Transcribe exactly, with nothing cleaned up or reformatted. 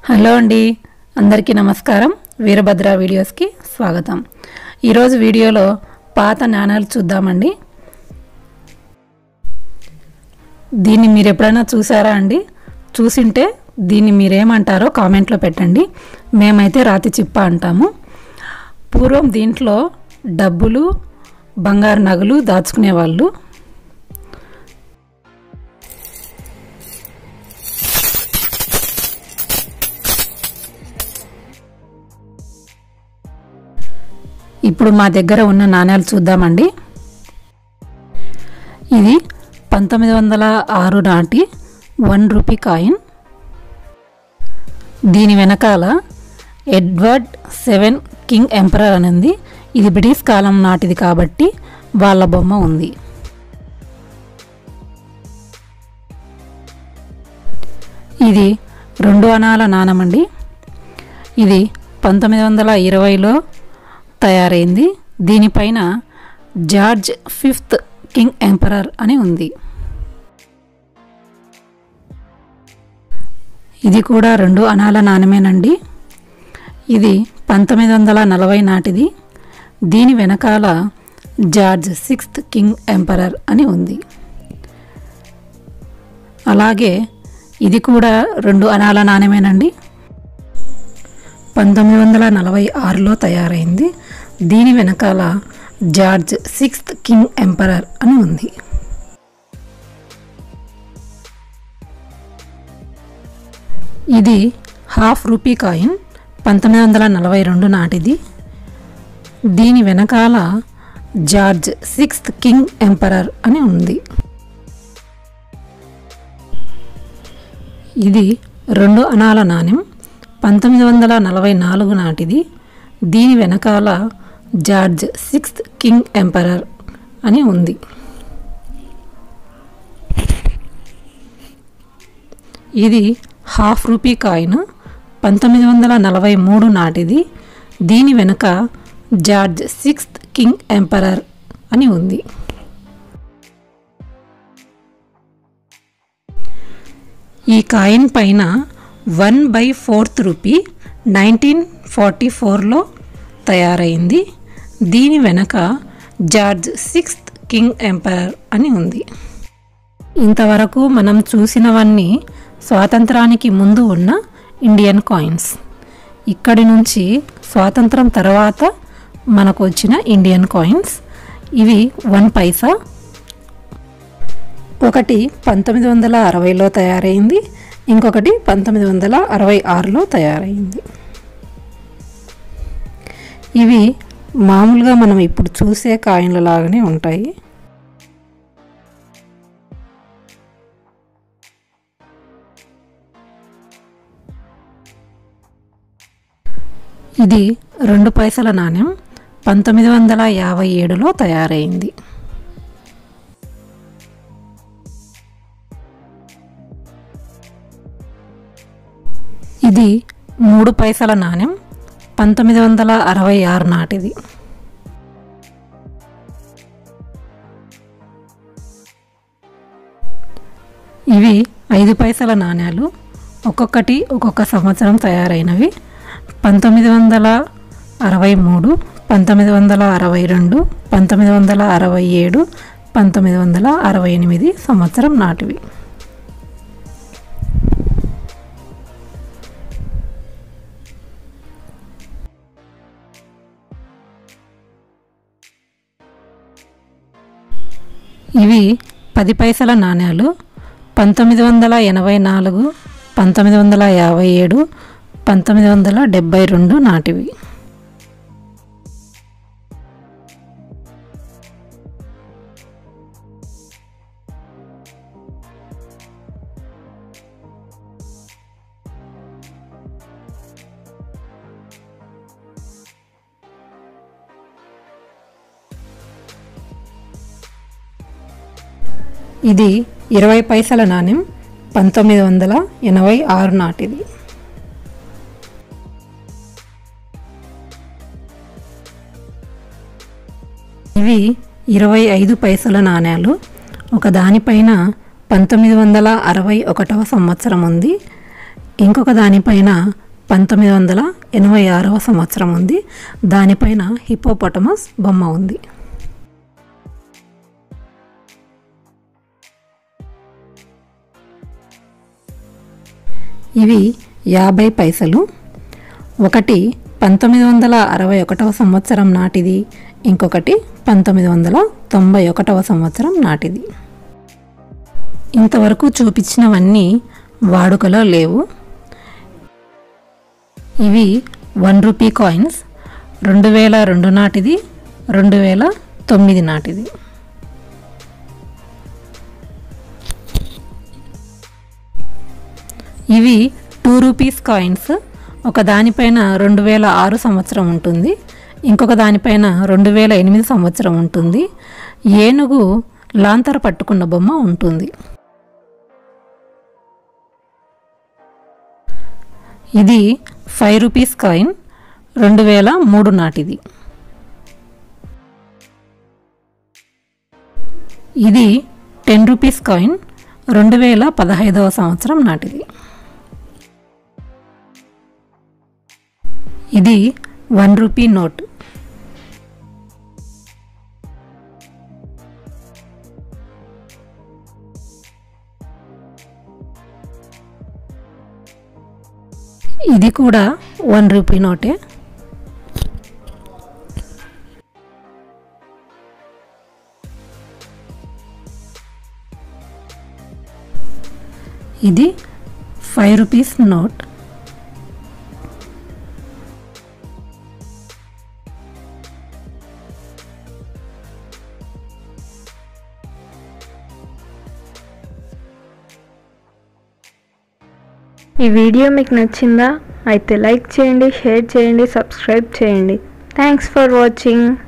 Hello అండి, అందరికీ నమస్కారం. వీరభద్ర వీడియోస్కి స్వాగతం. ఈరోజు వీడియోలో పాత నాణాలు చూద్దామండి. దీన్ని మీరు ఎప్పుడైనా చూసారా అండి? చూసింటే దీన్ని మీరేమంటారో కామెంట్లో పెట్టండి. మేమైతే రాతి చిప్ప అంటాము. పూర్వం దీంట్లో డబ్బులు, బంగారు నగలు దాచుకునేవాళ్ళు. ఇప్పుడు మా దగ్గర ఉన్న నాణ్యాలు చూద్దామండి. ఇది పంతొమ్మిది వందల ఆరు నాటి వన్ రూపీ కాయిన్. దీని వెనకాల ఎడ్వర్డ్ సెవెన్ కింగ్ ఎంపరర్ అని ఉంది. ఇది బ్రిటిష్ కాలం నాటిది కాబట్టి వాళ్ళ బొమ్మ ఉంది. ఇది రెండు అణాల నాణెమండి. ఇది పంతొమ్మిది వందల ఇరవైలో తయారైంది. దీనిపైన జార్జ్ ఫిఫ్త్ కింగ్ ఎంపరర్ అని ఉంది. ఇది కూడా రెండు అణాల నాణ్యమేనండి. ఇది పంతొమ్మిది వందల నలభై నాటిది. దీని వెనకాల జార్జ్ సిక్స్త్ కింగ్ ఎంపరర్ అని ఉంది. అలాగే ఇది కూడా రెండు అణాల నాణ్యమేనండి. పంతొమ్మిది వందల నలభై ఆరులో తయారైంది. దీని వెనకాల జార్జ్ సిక్స్త్ కింగ్ ఎంపరర్ అని ఉంది. ఇది హాఫ్ రూపీ కాయిన్, పంతొమ్మిది వందల నలభై రెండు నాటిది. దీని వెనకాల జార్జ్ సిక్స్త్ కింగ్ ఎంపరర్ అని ఉంది. ఇది రెండు అణాల నాణెం, పంతొమ్మిది వందల నలభై నాలుగు నాటిది. దీని వెనకాల జార్జ్ సిక్స్త్ కింగ్ ఎంపరర్ అని ఉంది. ఇది హాఫ్ రూపీ కాయిన్, పంతొమ్మిది వందల నలభై మూడు నాటిది. దీని వెనుక జార్జ్ సిక్స్త్ కింగ్ ఎంపరర్ అని ఉంది. ఈ కాయిన్ పైన one by fourth rupee nineteen forty ఫోర్లో తయారైంది. దీని వెనక జార్జ్ సిక్స్త్ కింగ్ ఎంపరర్ అని ఉంది. ఇంతవరకు మనం చూసినవన్నీ స్వాతంత్రానికి ముందు ఉన్న ఇండియన్ కాయిన్స్. ఇక్కడి నుంచి స్వాతంత్రం తర్వాత మనకు వచ్చిన ఇండియన్ కాయిన్స్. ఇవి వన్ పైసా. ఒకటి పంతొమ్మిది వందల అరవైలో తయారైంది, ఇంకొకటి పంతొమ్మిది వందల అరవై ఆరులో తయారైంది. ఇవి మామూలుగా మనం ఇప్పుడు చూసే కాయిన్ల లాగానే ఉంటాయి. ఇది రెండు పైసల నాణ్యం, పంతొమ్మిది వందల యాభై ఏడులో తయారైంది. ఇది మూడు పైసల నాణ్యం, పంతొమ్మిది వందల అరవై ఆరు నాటిది. ఇవి ఐదు పైసల నాణ్యాలు, ఒక్కొక్కటి ఒక్కొక్క సంవత్సరం తయారైనవి. పంతొమ్మిది వందల అరవై మూడు, పంతొమ్మిది వందల అరవై రెండు, పంతొమ్మిది వందల అరవై ఏడు, పంతొమ్మిది వందల అరవై ఎనిమిది సంవత్సరం నాటివి. ఇవి పది పైసల నాణ్యాలు, పంతొమ్మిది వందల ఎనభై నాలుగు, పంతొమ్మిది వందల యాభై ఏడు, పంతొమ్మిది వందల డెబ్భై రెండు నాటివి. ఇది ఇరవై పైసల నాణ్యం, పంతొమ్మిది వందల ఎనభై ఆరు నాటిది. ఇవి ఇరవై ఐదు పైసల నాణ్యాలు. ఒక దానిపైన పంతొమ్మిది వందల అరవై ఒకటవ సంవత్సరం ఉంది. ఇంకొక దానిపైన పంతొమ్మిది వందల ఎనభై ఆరవ సంవత్సరం ఉంది. దానిపైన హిప్పోపటమస్ బొమ్మ ఉంది. ఇవి యాభై పైసలు. ఒకటి పంతొమ్మిది వందల అరవై ఒకటవ సంవత్సరం నాటిది, ఇంకొకటి పంతొమ్మిది వందల తొంభై ఒకటవ సంవత్సరం నాటిది. ఇంతవరకు చూపించినవన్నీ వాడుకలో లేవు. ఇవి వన్ రూపీ కాయిన్స్. రెండు వేల రెండు నాటిది, రెండు వేల తొమ్మిది నాటిది. ఇవి టూ రూపీస్ కాయిన్స్. ఒక దానిపైన రెండు వేల ఆరు సంవత్సరం ఉంటుంది, ఇంకొక దానిపైన రెండు వేల ఎనిమిది సంవత్సరం ఉంటుంది. ఏనుగు లాంతర పట్టుకున్న బొమ్మ ఉంటుంది. ఇది ఫైవ్ రూపీస్ కాయిన్, రెండు వేల మూడు నాటిది. ఇది టెన్ రూపీస్ కాయిన్, రెండు వేల పదహైదవ సంవత్సరం నాటిది. ఇది వన్ రూపీ నోట్. ఇది కూడా వన్ రూపీ నోటే. ఇది ఫైవ్ రూపీస్ నోట్. ఈ వీడియో మీకు నచ్చిందా? అయితే లైక్ చేయండి, షేర్ చేయండి, సబ్స్క్రైబ్ చేయండి. Thanks for watching.